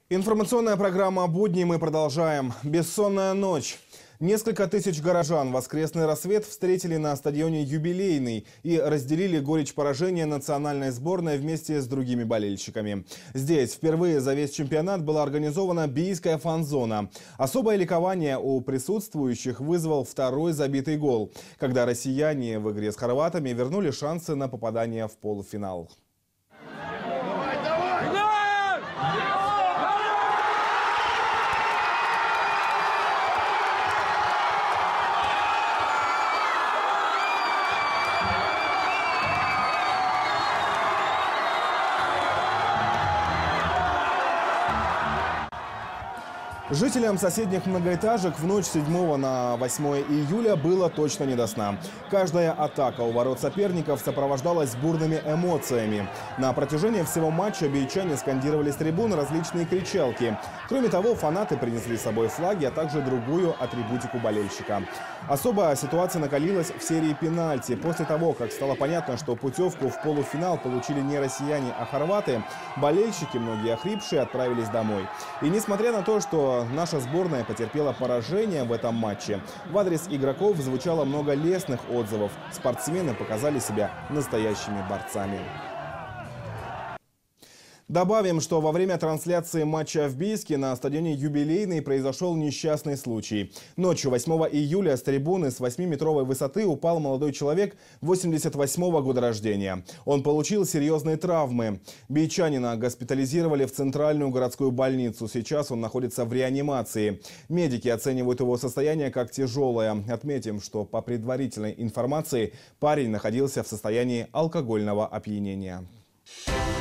Информационная программа «Будни» мы продолжаем. Бессонная ночь. Несколько тысяч горожан воскресный рассвет встретили на стадионе «Юбилейный» и разделили горечь поражения национальной сборной вместе с другими болельщиками. Здесь впервые за весь чемпионат была организована бийская фан-зона. Особое ликование у присутствующих вызвал второй забитый гол, когда россияне в игре с хорватами вернули шансы на попадание в полуфинал. Жителям соседних многоэтажек в ночь с 7 на 8 июля было точно не до сна. Каждая атака у ворот соперников сопровождалась бурными эмоциями. На протяжении всего матча бийчане скандировали с трибун различные кричалки. Кроме того, фанаты принесли с собой флаги, а также другую атрибутику болельщика. Особо ситуация накалилась в серии пенальти. После того, как стало понятно, что путевку в полуфинал получили не россияне, а хорваты, болельщики, многие охрипшие, отправились домой. И несмотря на то, что наша сборная потерпела поражение в этом матче, в адрес игроков звучало много лестных отзывов. Спортсмены показали себя настоящими борцами. Добавим, что во время трансляции матча в Бийске на стадионе «Юбилейный» произошел несчастный случай. Ночью 8 июля с трибуны с 8-метровой высоты упал молодой человек 88-го года рождения. Он получил серьезные травмы. Бийчанина госпитализировали в центральную городскую больницу. Сейчас он находится в реанимации. Медики оценивают его состояние как тяжелое. Отметим, что по предварительной информации парень находился в состоянии алкогольного опьянения.